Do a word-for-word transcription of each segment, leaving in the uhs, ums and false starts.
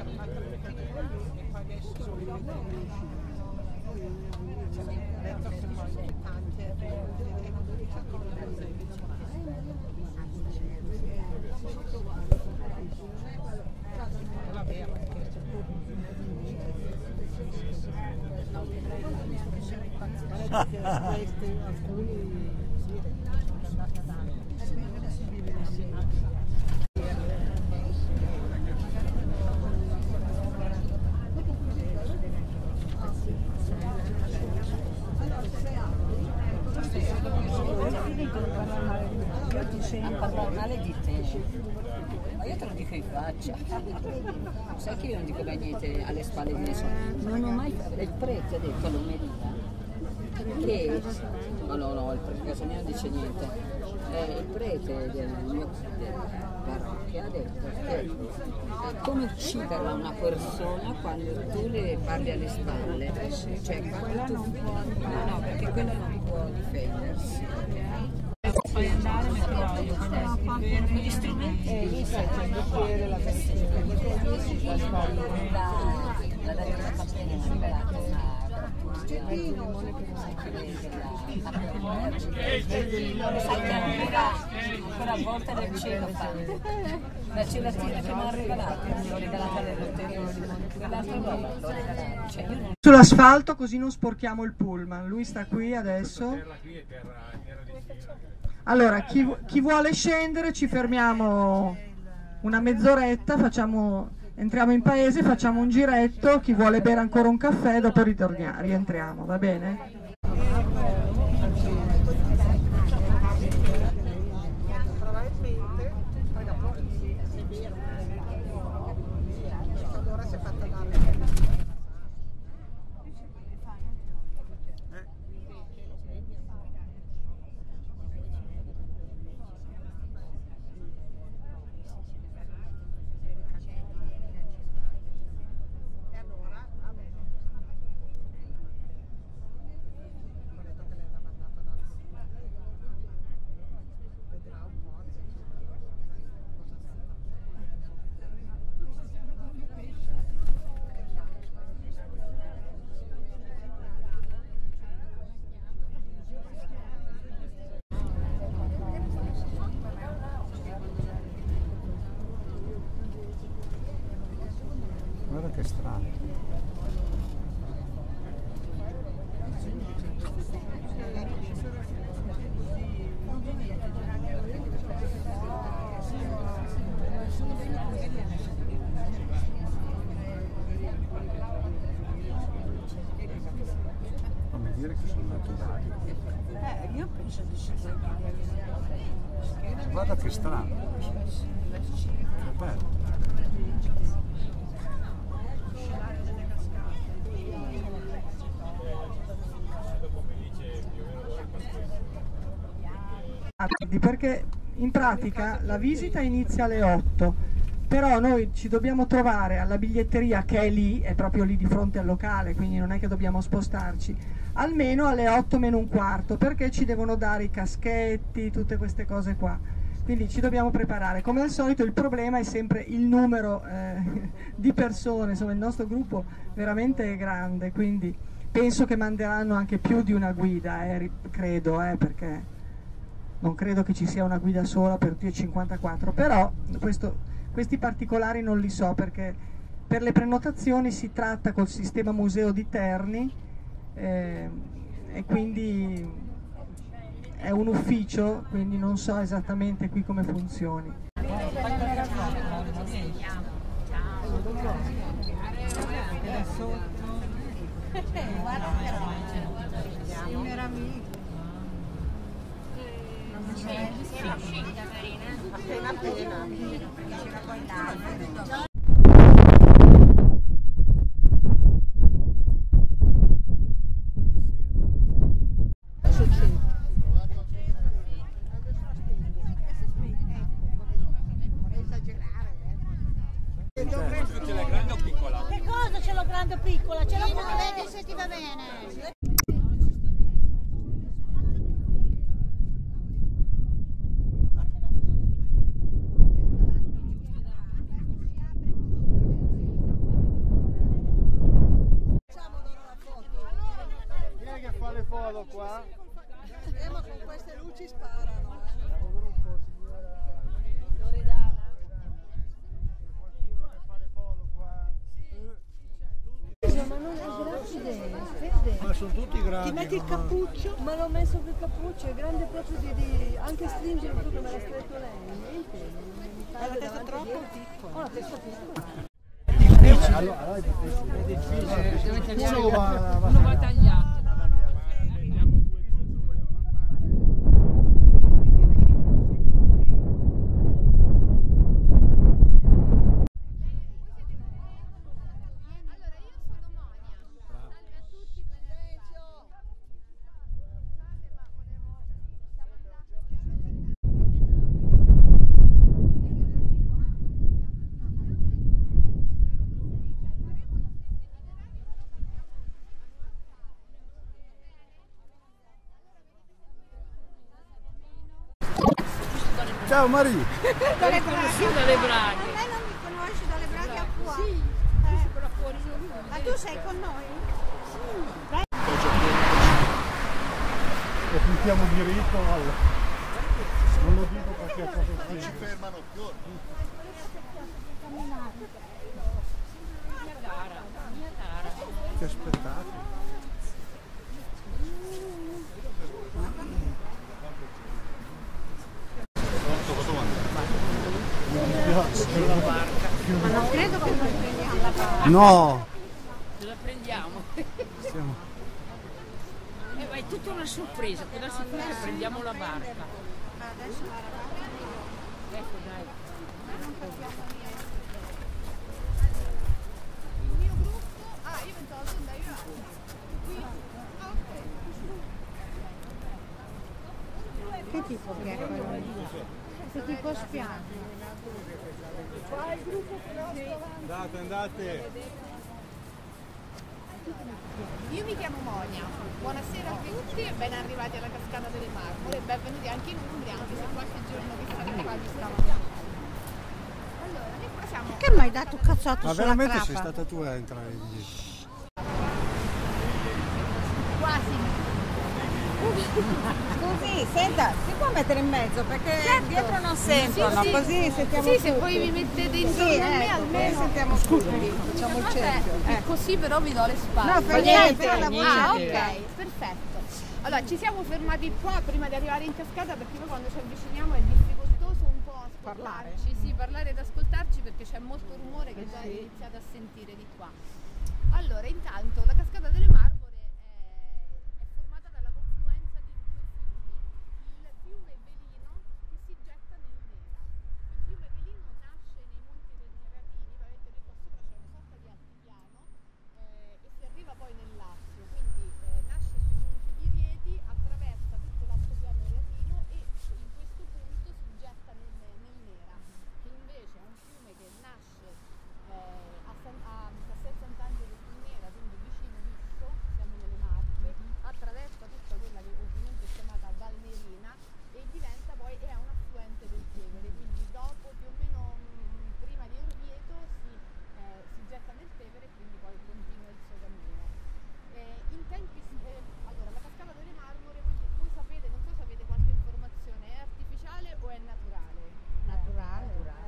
Io ti sento parlare male di te, ma io te lo dico in faccia. Sai che io non dico mai niente alle spalle di nessuno. Non ho mai fatto. Il prete ha detto all'omelia che no no no, il prete a casa mia non dice niente. Eh, il prete del mio della parrocchia ha detto che è come uccidere una persona quando tu le parli alle spalle, cioè quando tu no no perché quella non può difendersi. Puoi andare a mettere Gli strumenti e lì c'è il bicchiere, la tastiera, la la data cappella è liberata una sai che ancora ancora a volte del cielo fanno la gelatina che mi hanno regalato l'ho regalata alle ulteriori quell'altra roba l'ho regalata cioè io non... Sull'asfalto così non sporchiamo il pullman. Lui sta qui adesso. Allora, chi, chi vuole scendere ci fermiamo una mezz'oretta, facciamo, entriamo in paese, facciamo un giretto, chi vuole bere ancora un caffè, dopo ritorniamo, rientriamo, va bene? Guarda che strano. Come dire che sono naturali. Eh, io penso di sì. Guarda che strano. Che bello. Perché in pratica la visita inizia alle otto, però noi ci dobbiamo trovare alla biglietteria che è lì, è proprio lì di fronte al locale, quindi non è che dobbiamo spostarci, almeno alle otto meno un quarto, perché ci devono dare i caschetti, tutte queste cose qua. Quindi ci dobbiamo preparare. Come al solito il problema è sempre il numero eh, di persone, insomma il nostro gruppo veramente è grande, quindi penso che manderanno anche più di una guida, eh, credo, eh, perché non credo che ci sia una guida sola per tutti e cinquantaquattro, però questo, questi particolari non li so, perché per le prenotazioni si tratta col sistema museo di Terni eh, e quindi è un ufficio, quindi non so esattamente qui come funzioni. Appena appena. Ce l'hai grande o piccola? Che cosa ce l'ho grande o piccola? Ce l'ho come se ti va bene. foto qua. Eh, ma con queste luci sparano. Lavoro un po', signora. Loredana. Qualcuno che fa le foto qua. Ma non è grande, Fede. Ma sono tutti grandi. Ti metti il mamma. cappuccio? Ma l'ho messo per il cappuccio, è grande proprio di, di anche stringere proprio come l'ha stretto lei. Niente, non mi fa la testa troppo piccola. Ho la testa piccola. Allora, allora è difficile. È difficile. Uno va, va, Uno va tagliato. Ciao Maria! Dalle braccia. Dalle braghe. Ma lei non mi conosce dalle bracche a qua? Sì. Eh. Ma tu sei con noi? Sì. E puntiamo diritto al... Non lo dico perché è proprio qui. Non ci fermano più. Mia cara, mia cara. Che spettacolo! Ma non credo che noi prendiamo la barca. No! Ce la prendiamo. Siamo... Eh, ma è tutta una sorpresa, quella sicura che prendiamo la barca. Adesso la barca. Ecco dai. Non capiamo niente. Il mio gruppo. Ah, io pensavo tu andai io. Qui. Ok. Che tipo che è quello? Che tipo spiano? Andate, andate! Io mi chiamo Monia, buonasera a tutti e ben arrivati alla Cascata delle Marmore e benvenuti anche in Umbria, anche se qualche giorno che sarete qua ci stavamo. Allora, noi qua siamo... Che mi hai dato un cazzotto Ma sulla veramente crapa? sei stata tu a entrare lì? Quasi. Scusi, senta, si può mettere in mezzo perché Certo. dietro non sentono, Sì, sì. così sentiamo Sì, tutti. se voi vi mettete intorno Sì, a me ecco, almeno... così sentiamo tutti. Facciamo il Vabbè, cerchio. e così però vi do le spalle. No, fa niente, però la Ah, voce. ok, perfetto. Allora, ci siamo fermati qua prima di arrivare in cascata perché poi quando ci avviciniamo è difficoltoso un po' ascoltarci, sì, parlare ed ascoltarci perché c'è molto rumore che già iniziate a sentire di qua. Allora, intanto la Cascata delle Marmore è, è formata dalla confluenza di due fiumi. Il fiume Velino che si getta nel Nera. Il fiume Velino nasce nei monti del Neratini, vedete lì qua sopra c'è una sorta di altipiano eh, e si arriva poi nel Lazio, quindi eh, nasce sui monti di Rieti, attraversa tutto l'altopiano neratino e in questo punto si getta nel, nel Nera, che invece è un fiume che nasce eh, a, San, a Castel Sant'Angelo sul Nera, quindi vicino Visso, siamo nelle Marche, attraversa tutta quella che ovviamente è chiamata Val Nerina e diventa poi è un affluente del Tevere, quindi dopo più o meno mh, prima di Orvieto si, eh, si getta nel Tevere e quindi poi continua il suo cammino. Eh, in tempi, eh, allora la Cascata delle Marmore, voi, voi sapete, non so se avete qualche informazione, è artificiale o è naturale? Naturale.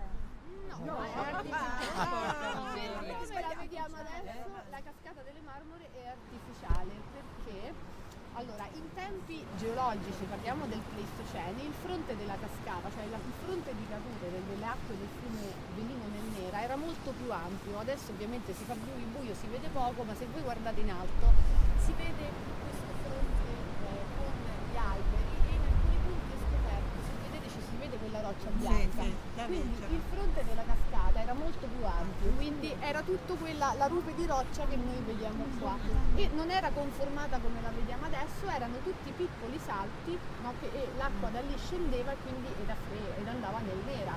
No, no, è artificiale. Come la vediamo adesso, la Cascata delle Marmore è artificiale perché allora in tempi geologici, parliamo del Pleistocene, il fronte della cascata, cioè la, il fronte di cadute del, delle acque del fiume Velino nel Nera era molto più ampio. Adesso ovviamente si fa buio, buio, si vede poco, ma se voi guardate in alto si vede questo fronte eh, con gli alberi e in alcuni punti è scoperto, se vedete ci si vede quella roccia bianca. Quindi il fronte della cascata era molto più ampio, quindi era tutto quella, la rupe di roccia che noi vediamo qua e non era conformata come la vediamo adesso, erano tutti piccoli salti, no, che, e l'acqua da lì scendeva e quindi ed, ed andava nel Nera.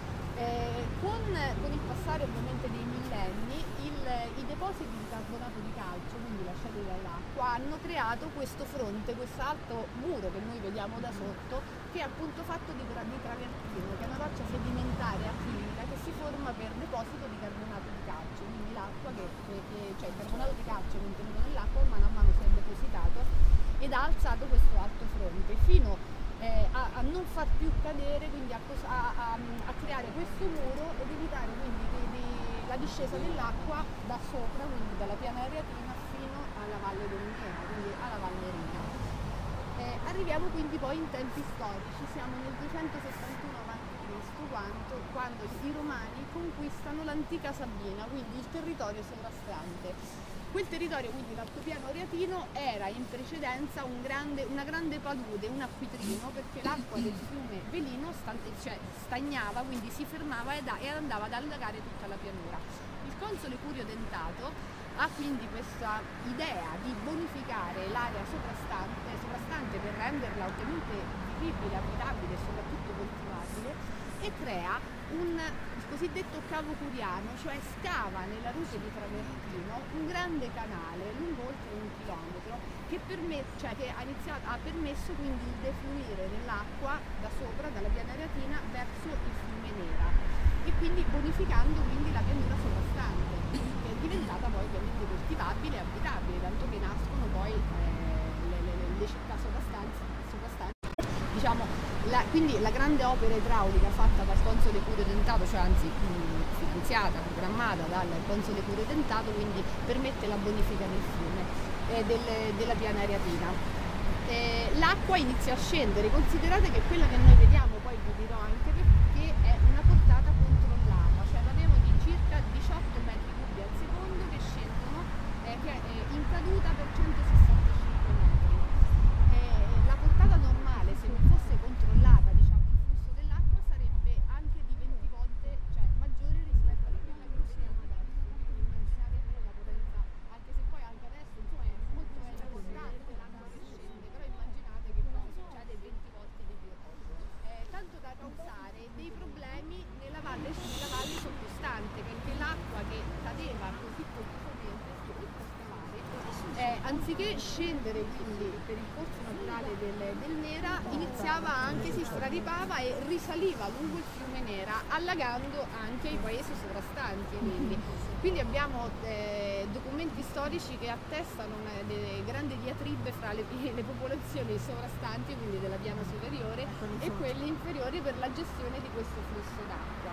Eh, con, con il passare ovviamente dei millenni il, i depositi di carbonato di calcio, quindi lasciati dall'acqua, hanno creato questo fronte, questo alto muro che noi vediamo da sotto, che è appunto fatto di, tra, di travertino, che è una roccia sedimentaria acrilica che si forma per deposito di carbonato di calcio, quindi l'acqua che, che, che cioè il carbonato di calcio contenuto nell'acqua man mano si è depositato ed ha alzato questo alto fronte fino eh, a, a non far più cadere, quindi a, a, a, a creare questo muro ed evitare quindi di, di, la discesa dell'acqua da sopra, quindi dalla piana ariatina fino alla valle del Nera, quindi alla Valle Rina. Eh, arriviamo quindi poi in tempi storici, siamo nel duecentosessantuno avanti Cristo quando, quando i Romani conquistano l'antica Sabina, quindi il territorio sovrastante. Quel territorio, quindi l'altopiano ariatino, era in precedenza un grande, una grande palude, un acquitrino, perché l'acqua del fiume Velino cioè, stagnava, quindi si fermava ed, ed andava ad allagare tutta la pianura. Il console Curio Dentato ha quindi questa idea di bonificare l'area sovrastante, sovrastante per renderla ovviamente vivibile, abitabile e soprattutto coltivabile, e crea un il cosiddetto cavo curiano, cioè scava nella rupe di travertino un grande canale lungo oltre un chilometro che, cioè, che ha, iniziato, ha permesso quindi il defluire dell'acqua da sopra, dalla piana ariatina, verso il fiume Nera, e quindi bonificando quindi la pianura sovrastante, che è diventata poi ovviamente coltivabile e abitabile, tanto che nascono poi eh, le, le, le città sovrastanti, sovrastanti. Diciamo, la, quindi la grande opera idraulica fatta dal console Curio Dentato, cioè anzi mh, finanziata, programmata dal console Curio Dentato, quindi permette la bonifica del fiume eh, del, della piana ariatina. Eh, l'acqua inizia a scendere, considerate che quella che noi vediamo, poi vi dirò anche perché, è una portata controllata, cioè parliamo di circa diciotto metri cubi al secondo che scendono eh, che, eh, in caduta per centosessantacinque metri. Eh, la portata normale, se non fosse controllata, diciamo, il flusso dell'acqua, sarebbe anche di venti volte, cioè maggiore rispetto a quella che usiamo adesso. Quindi immaginate la potenza, anche se poi anche adesso insomma è molto bella costante l'acqua che scende, però immaginate che cosa succede venti volte di più. Eh, tanto da causare dei problemi nella valle, nella valle sottostante, perché l'acqua che cadeva così profusamente si poteva scavare, eh, anziché scendere quindi per il corso naturale del, del Nera, iniziava anche, si straripava e risaliva lungo il fiume Nera, allagando anche i paesi sovrastanti. Quindi, quindi abbiamo eh, documenti storici che attestano una delle grandi diatribe fra le, le popolazioni sovrastanti, quindi della piana superiore, e quelle inferiori per la gestione di questo flusso d'acqua.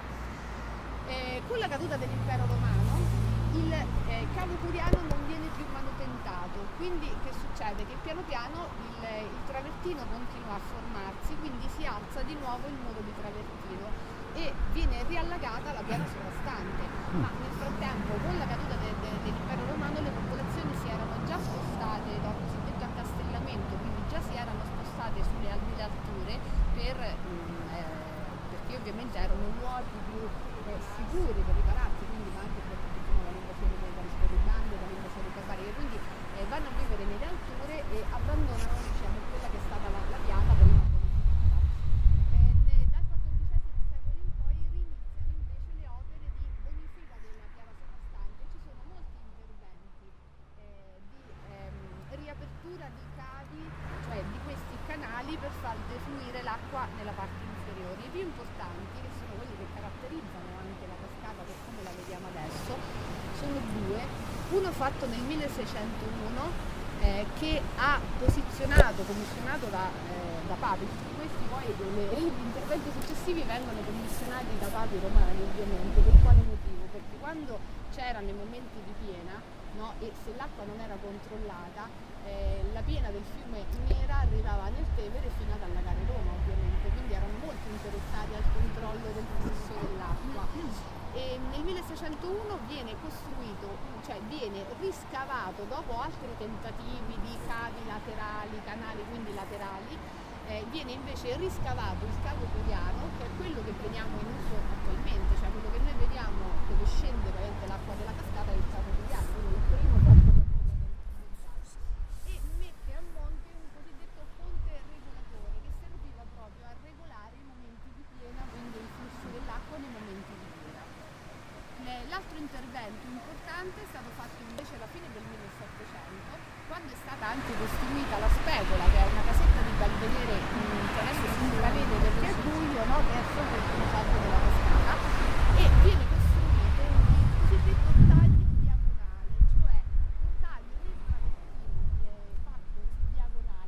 Eh, con la caduta dell'impero romano il eh, cavo curiano non viene più manutentato, quindi che succede? Che piano piano il, il travertino continua a formarsi, quindi si alza di nuovo il muro di travertino e viene riallagata la piana sovrastante. Ma nel frattempo, con la caduta de, de, dell'impero romano, le popolazioni si erano già spostate dopo il cosiddetto accastellamento, quindi già si erano spostate sulle albile alture per, mh, eh, perché ovviamente erano luoghi più eh, sicuri per ripararsi, quindi ma anche per dall'invasione dall'invasione dall'invasione barbarica, quindi eh, vanno a vivere nelle alture e abbandonano, diciamo, quella che è stata la, la piana prima bonificata. Eh, dal quattordicesimo secolo in poi riniziano invece le opere di bonifica della piana sovrastante. Ci sono molti interventi eh, di ehm, riapertura di cavi, cioè di questi canali, per far defluire l'acqua nella parte inferiore. I più importanti, che sono quelli che caratterizzano anche la cascata per come la vediamo adesso, sono due. Uno fatto nel milleseicentouno eh, che ha posizionato, commissionato da, eh, da papi. Tutti questi poi le, gli interventi successivi vengono commissionati da papi romani, ovviamente. Per quale motivo? Perché quando c'erano i momenti di piena, no, e se l'acqua non era controllata, eh, la piena del fiume Nera arrivava nel Tevere fino ad allagare Roma, ovviamente, quindi erano molto interessati al controllo del flusso dell'acqua. E nel milleseicentouno viene costruito, cioè viene riscavato dopo altri tentativi di cavi laterali, canali quindi laterali, eh, viene invece riscavato il cavo curiano, che è quello che vediamo in uso attualmente, cioè quello che noi vediamo dove scende l'acqua della cascata è il cavo curiano, quindi il primo fatto e mette a monte un cosiddetto ponte regolatore che serviva proprio a regolare i momenti di piena, quindi il flusso dell'acqua nei momenti di piena. L'altro intervento importante è stato fatto invece alla fine del millesettecento, quando è stata anche costruita la Specola, che è una casetta di Belvedere che adesso si intravede perché è buio, no? Verso il salto della cascata, e viene costruito il cosiddetto taglio diagonale, cioè un taglio del travertino fatto diagonale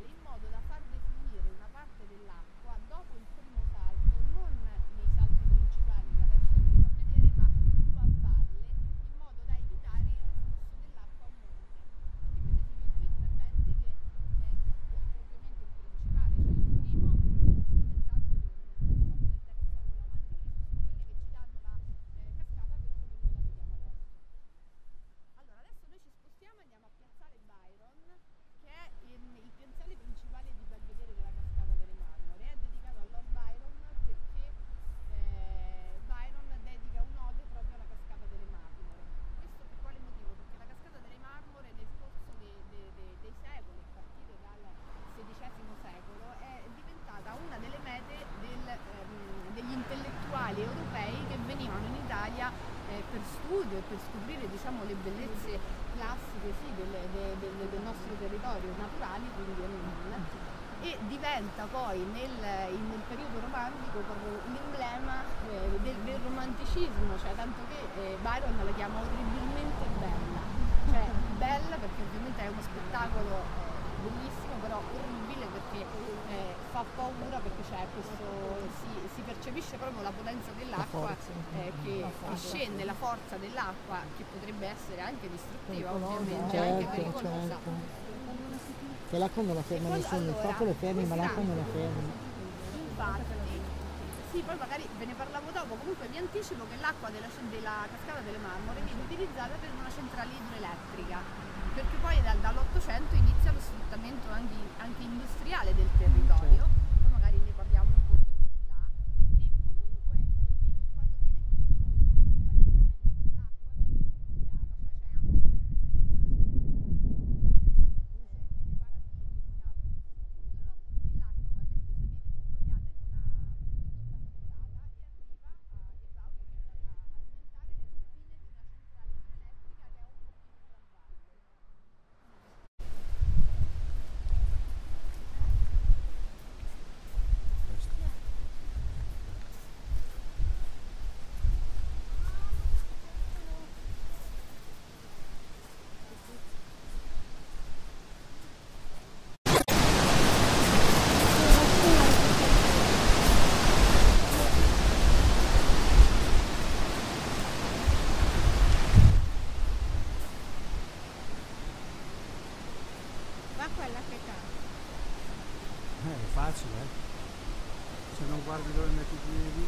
diciamo, le bellezze classiche sì, del, del, del, del nostro territorio, naturali, quindi animali, e diventa poi nel, nel periodo romantico proprio l'emblema eh, del, del romanticismo, cioè tanto che eh, Byron la chiama orribilmente bella, cioè bella perché ovviamente è uno spettacolo eh, bellissimo, però orribile perché eh, fa paura, perché c'è questo, si, si percepisce proprio la potenza dell'acqua eh, che, che scende, la forza dell'acqua che potrebbe essere anche distruttiva ovviamente, certo, anche pericolosa. Certo. Che l'acqua non la ferma nessuno, il fuoco lo fermi ma l'acqua non la ferma. Infatti, sì, poi magari ve ne parlavo dopo, comunque vi anticipo che l'acqua della, della cascata delle Marmore viene utilizzata per una centrale idroelettrica, perché poi dal, dall'Ottocento inizia lo sfruttamento anche, anche industriale del territorio, poi magari ne parliamo un po' più in là, e comunque eh, quando viene chiuso il corso della cascata è perché l'acqua viene convogliata, cioè c'è anche quella che cade. Eh, è facile, eh. Se non guardi dove metti i piedi.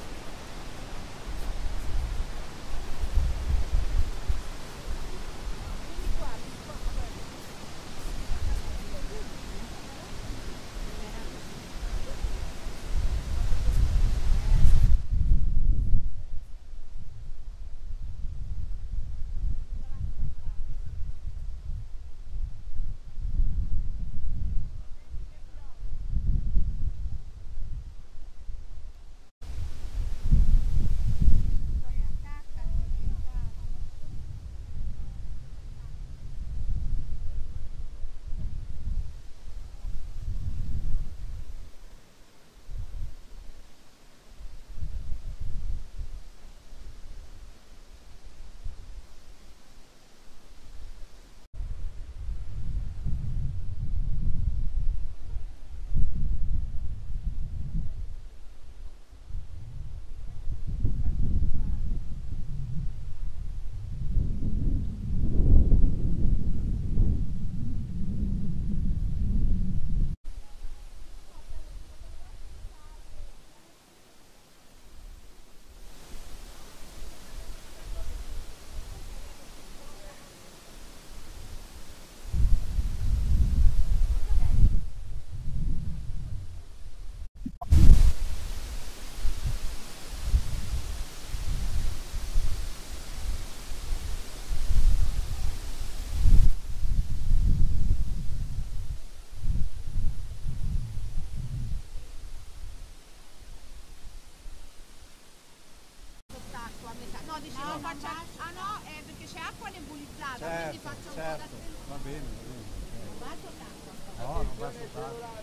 No, dicevo no, faccia... Ah no, è perché c'è acqua nebulizzata, certo, quindi faccio certo. un po' d'attenzione. Va bene, va bene. Non va soltanto. No, non va soltanto.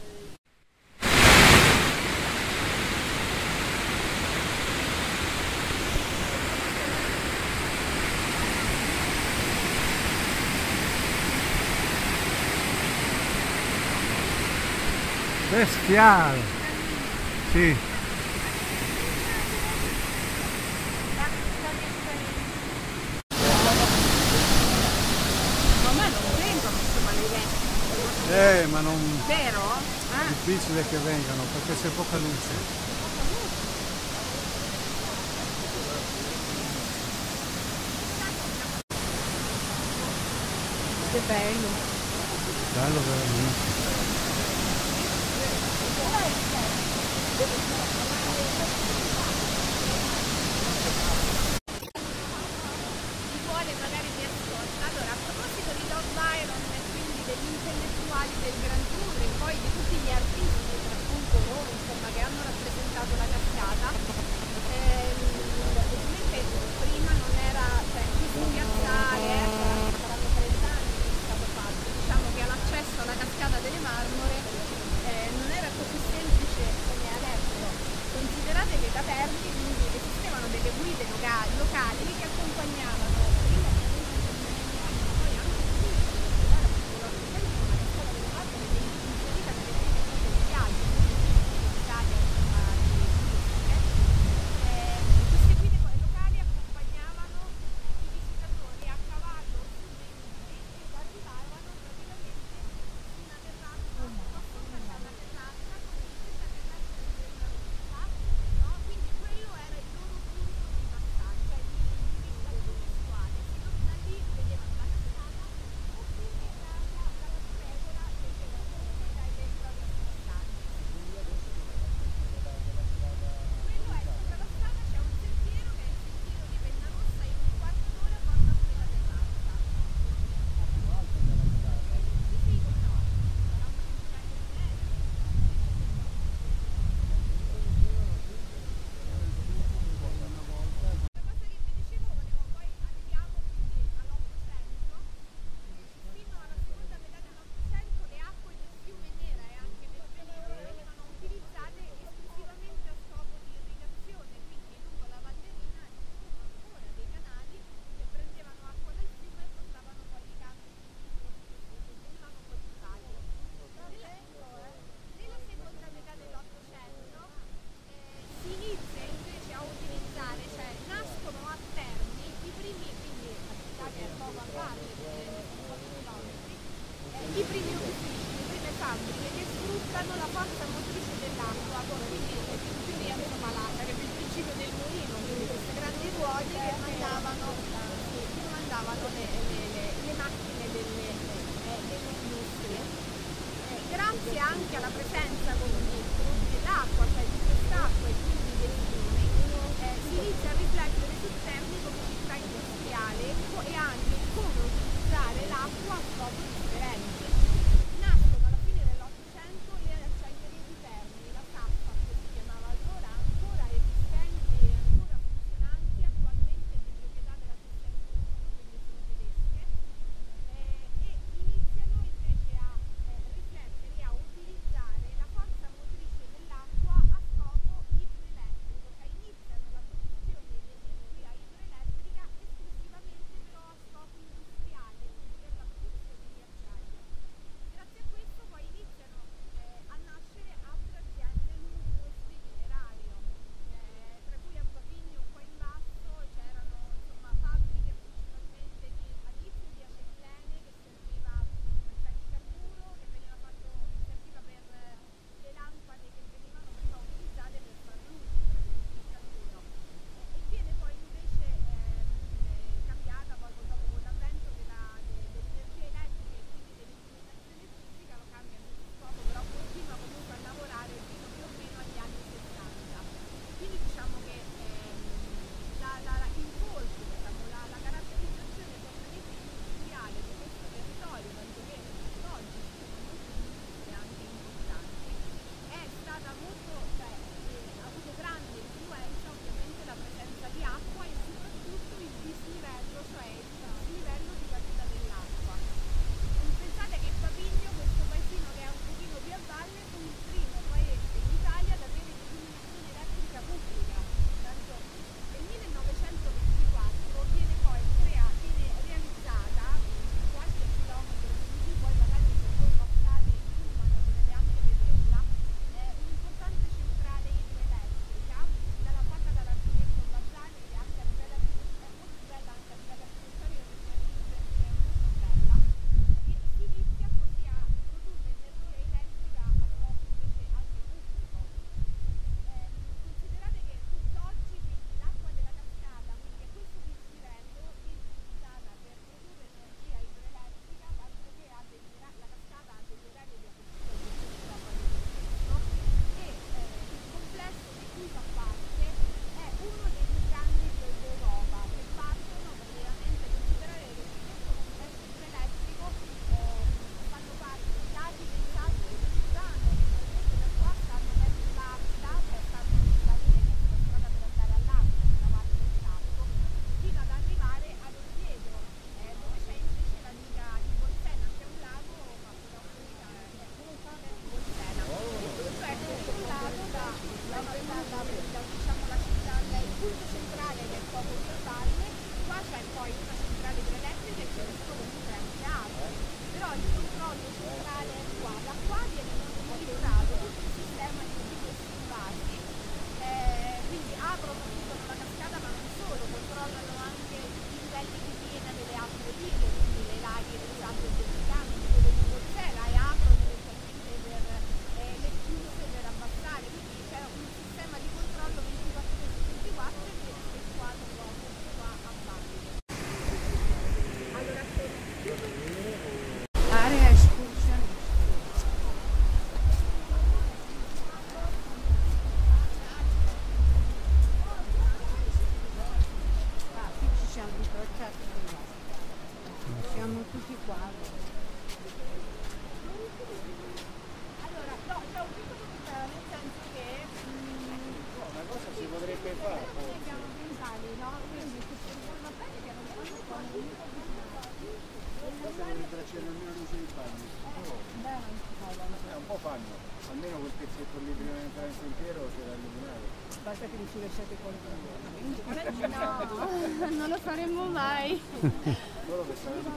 Bestiale! Sì. Eh, ma non... Vero? Ah. È difficile che vengano perché c'è poca luce. Che bello. Bello veramente. Chi vuole magari mi ascolta. Allora, a proposito di Lord Byron e quindi degli intellettuali del Gran Tour e poi di tutti gli artisti, appunto loro, insomma, che hanno rappresentato la cascata, ehm, ovviamente prima non era, cioè, qui sul piazzale è poco a valle, pochi chilometri, eh, i primi uffici, le prime fabbriche che sfruttano la forza motrice dell'acqua, quindi in teoria insomma la, sarebbe il principio del mulino, quindi queste grandi ruote che mandavano, che mandavano le, le, le, le macchine delle, eh, delle industrie. Eh, grazie anche alla presenza quindi, dell'acqua, cioè di quest'acqua e quindi dei fiumi, eh, si inizia a riflettere sul Terni come città industriale e anche come utilizzare l'acqua a scopo differente. Nascono alla fine dell'Ottocento le acciaierie di Terni, la Saffa che si chiamava allora, ancora esistenti e ancora funzionanti, attualmente di proprietà della Thyssen-Krupp, quindi sono tedesche, eh, e iniziano invece a eh, riflettere e a utilizzare la forza motrice dell'acqua a scopo idroelettrico, cioè iniziano la produzione di energia idroelettrica esclusivamente però a scopo industriale, quindi per la produzione di acciaio. Grazie a questo poi iniziano eh, a nascere altre aziende lungo questo itinerario, eh, tra cui a Pavigno qua in basso c'erano insomma fabbriche principalmente di, all'inizio di acetilene che serviva, cioè di carburo che veniva fatto, serviva per eh, le lampade che venivano prima utilizzate per far luce, praticamente il carburo, e viene poi invece eh, eh, cambiata poi dopo con l'avvento della- de- dell'energia elettrica e quindi dell'illuminazione pubblica, lo cambia in questo scopo, però continua comunque a lavorare fino più o meno agli anni sessanta. Quindi diciamo che ehm, la, la, la- il volto, diciamo, la, la caratterizzazione propriamente industriale di questo territorio, tanto che oggi ci sono molte industrie anche importanti, è stata molto, cioè, eh, ha avuto grande influenza ovviamente la presenza di acqua e soprattutto il dislivello, cioè il dislivello di caduta dell'acqua. Pensate che Pavigno, questo paesino che è un pochino più a valle, fu il primo paese in Italia ad avere l'illuminazione elettrica pubblica, tanto nel millenovecentoventiquattro viene poi creata, viene realizzata qualche chilometro di qui, poi magari se voi passate in Pullman potete anche vederla, eh, un'importante centrale idroelettrica dalla fatta dall'architetto Bazzani, che anche a livello è molto bella anche a livello architettonico perché è è molto bella, e si inizia così a produrre energia elettrica a scopo invece anche pubblico. Eh, considerate che tutt'oggi quindi l'acqua della cascata, quindi è questo dislivello, viene utilizzata per produrre energia idroelettrica, tanto che ha degli ora- la cascata ha degli orari di apertura e di chiusura quasi per questo, e eh, il complesso di cui fa parte è uno dei più grandi de- d'Europa, che partono praticamente, considerare che in questo complesso idroelettrico ehm, fanno parte i laghi del Salto e del Sudano, che praticamente da qua stanno verso l'Aquila, cioè stanno sulla Rete, sulla strada per andare all'Aquila, sulla valle del Salto, fino ad arrivare ad Oviedo, eh, dove c'è invece la diga di Bolsena, c'è un lago fatto da una diga eh, di Bolsena. E tutto è controllato da, da, una- da- da- da, diciamo, la città, il punto centrale che è il Popolo di Valle, qua c'è poi una centrale idroelettrica e ce ne sono comunque anche altre, però il controllo centrale è qua, da qua viene monitorato tutto il sistema di tutti questi vasi, eh, quindi aprono chiudono la cascata, ma non solo, controllano anche i livelli di piena delle altre dighe, quindi le laghi del Salto e del Sudano, di quello di Bolsena, e aprono eventualmente per eh, le chiuse per abbassare, quindi c'è un sistema di controllo ventiquattro ore su ventiquattro che viene effettuato proprio qua a valle. Allora, Area escursionistica. Ah, qui ci siamo incrociati con loro. Siamo tutti qua. allora, no, c'è un piccolo problema, nel senso che mm, Una cosa si potrebbe fare. noi abbiamo pensati, no? Quindi se ci va bene che non fanno qua, Forse dovrebbero accendere almeno la luce di bagno. Eh, un po' fanno. Almeno quel pezzetto lì prima di entrare in sentiero c'era illuminato. Basta che non ci lasciate qualcuno. no, non lo faremmo mai. Loro che stavano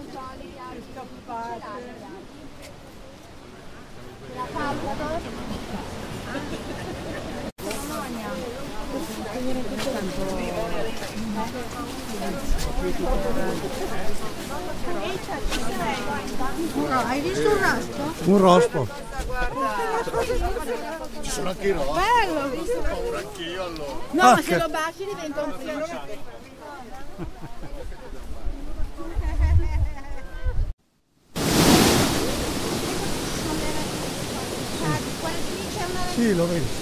La pausa, dove? Bologna. No, hai visto un rospo? Un rospo. Ci sono anche i rospi. Bello! Ho paura anch'io allora. No, ma se lo baci diventa un principe. Sì, l'ho visto.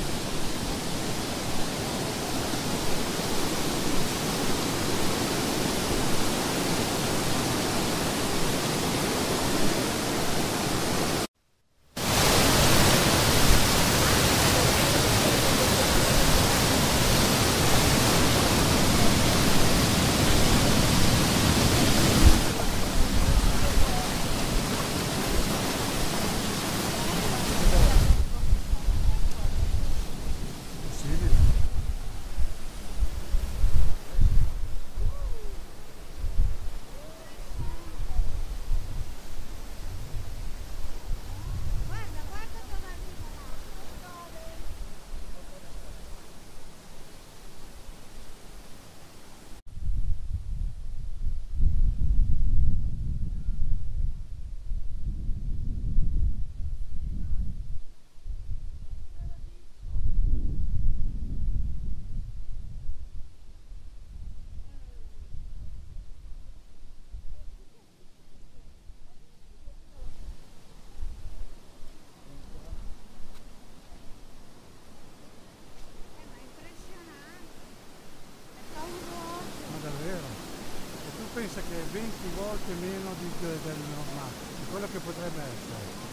Pensa che è venti volte meno di, del normale, di quello che potrebbe essere.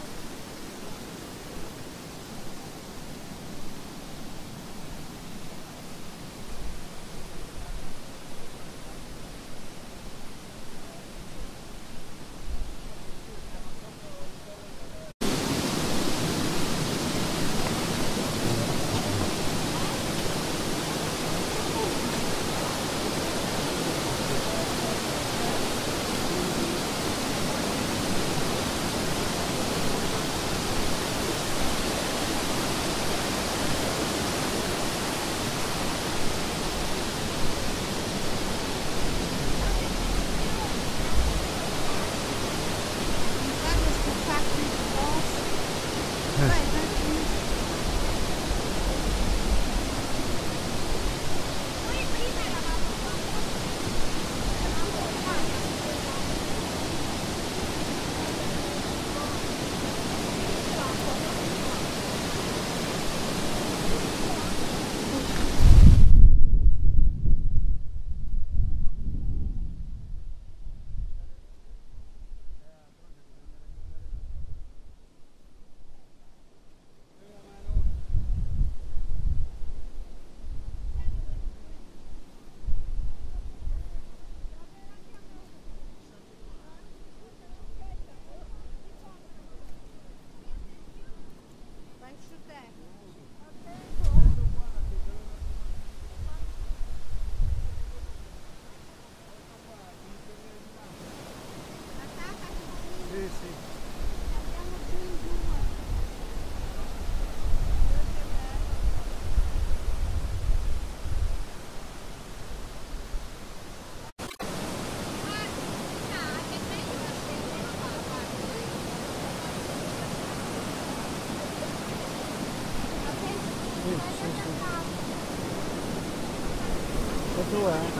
Quanto è?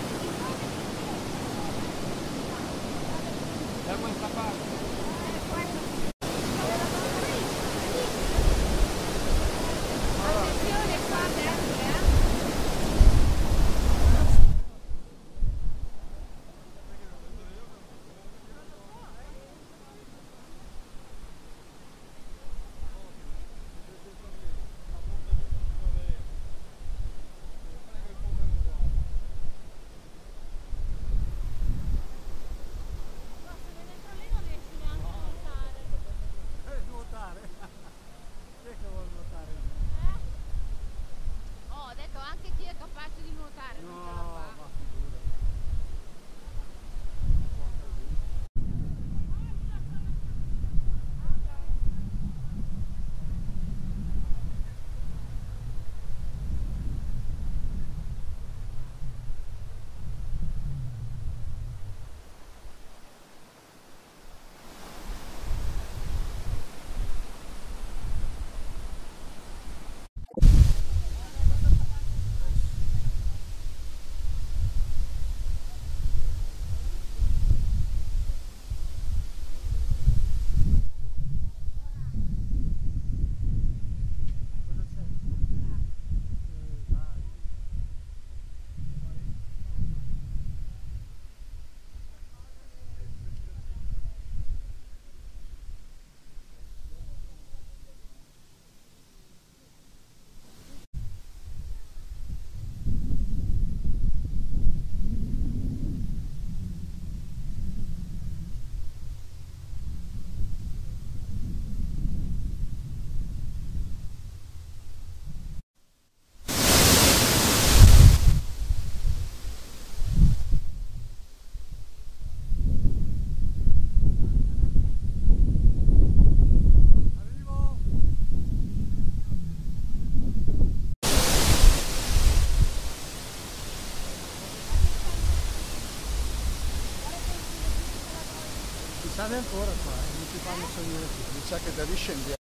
Da questa parte. Sale ancora qua, eh, non ti fanno salire più. Mi sa che da lì scendiamo.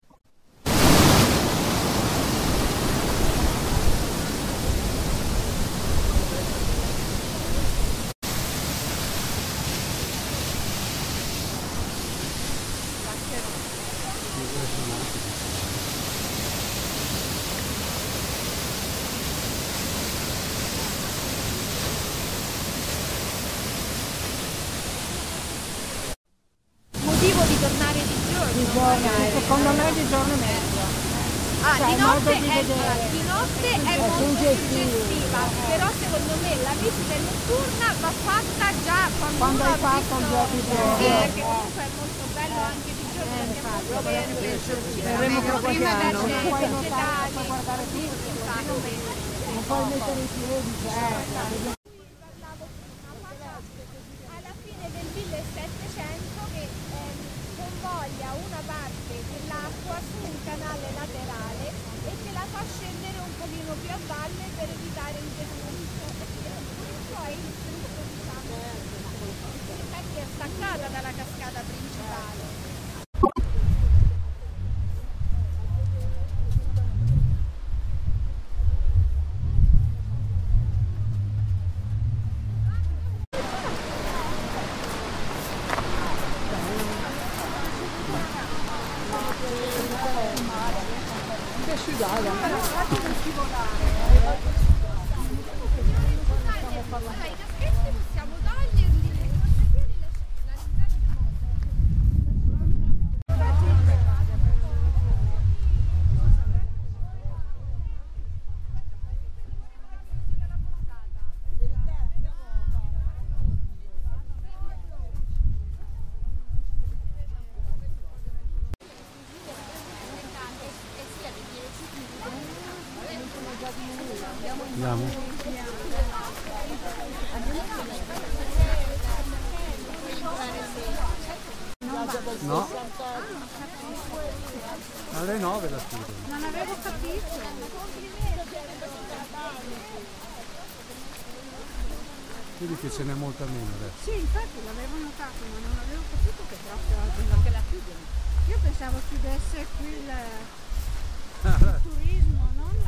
Motivo di tornare di giorno? Di giorno, secondo me di giorno è meglio. Ah, Cioè, di modo notte, di è, vedere. di notte è È molto suggestiva. suggestiva, però secondo me la visita notturna va fatta già quando, Quando uno hai ha fatto visto. gli occhi Sì, tuoi. perché comunque è molto bello anche di giorno, perché è molto verde, Vedremo fra qualche prima anno. verde Non puoi notare, vegetali. puoi guardare Sì, tutto. infatti. Non puoi mettere i piedi, cioè. Alla fine del millesettecento che ehm, convoglia una parte dell'acqua su un canale laterale e che la fa scendere un pochino più a valle per evitare il deflusso. Poi il frutto, diciamo, infatti è staccata dalla cascata principale. Allora, i caschetti possiamo toglierli. La Andiamo. No. Alle nove la chiudo. Non avevo capito. Vedi che ce n'è molta meno adesso. Sì, infatti l'avevo notato, ma non avevo capito che proprio oggi che la chiudono. Io pensavo chiudesse qui il turismo, non la